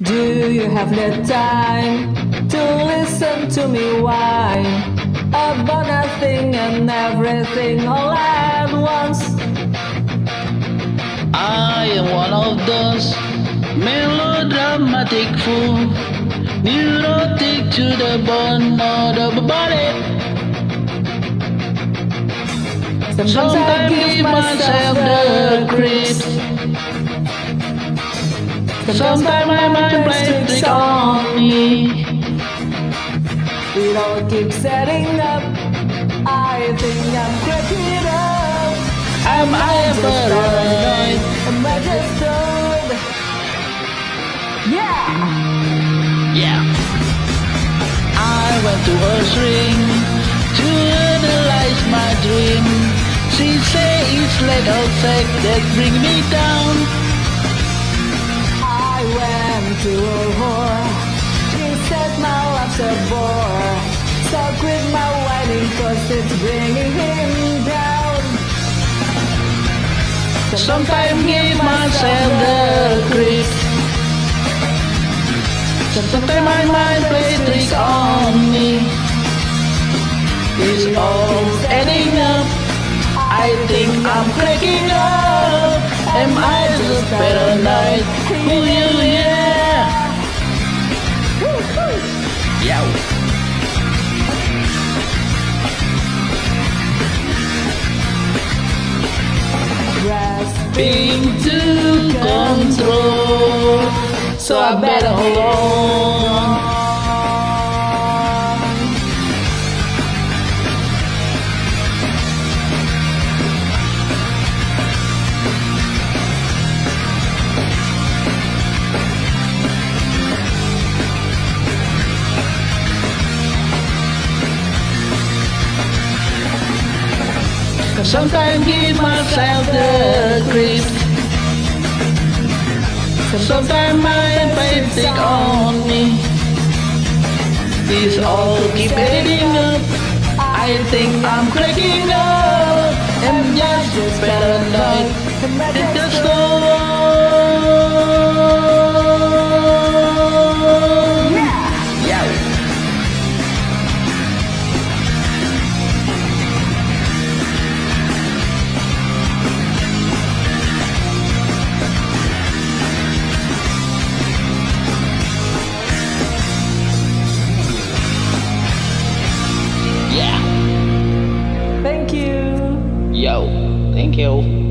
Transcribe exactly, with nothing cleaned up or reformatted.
Do you have the time to listen to me whine about nothing and everything all at once? I am one of those melodramatic fools, neurotic to the bone of the body. Sometimes I give myself the creeps. Sometimes my mind plays tricks on me. It all keeps setting up. I think I'm cracking up. Am I paranoid? Am I just old? Yeah! Yeah. I went to a shrink to analyze my dream. She say it's legal sex that bring me down. I went to a whore. She said my love's a bore. So quit my whining cause it's bringing him down. Sometimes give myself the creeps. Sometimes my mind plays tricks on me. It's all adding up. I think I'm cracking up. Am I just paranoid? Ooh, yeah. Yow. Grasping to control, so I better hold on. Sometimes give myself the creeps. Sometimes my plays trick on me. This all keep adding up. I think I'm cracking up. I'm just paranoid. It's just so Thank you. Yo, thank you.